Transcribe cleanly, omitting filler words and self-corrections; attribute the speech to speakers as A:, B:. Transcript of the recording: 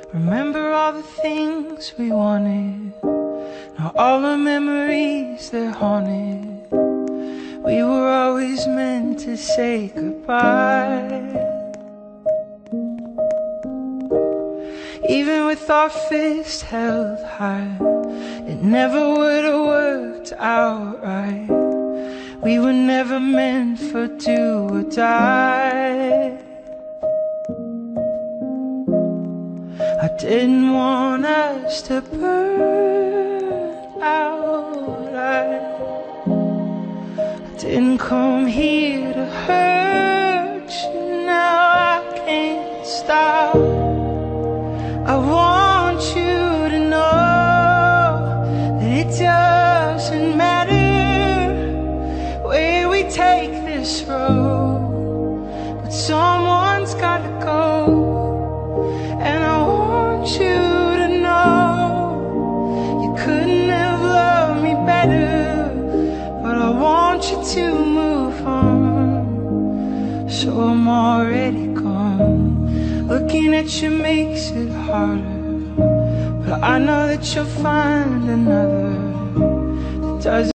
A: Remember all the things we wanted, now all the memories they're haunted. We were always meant to say goodbye. Even with our fists held high, it never would have worked out right. We were never meant for do or die. I didn't want us to burn out. I didn't come here to hurt you. Now I can't stop. I want you to know that it doesn't matter where we take this road, but someone's gotta go. And I want you to know you couldn't have loved me better, but I want you to move on. So I'm already gone. Looking at you makes it harder, but I know that you'll find another that does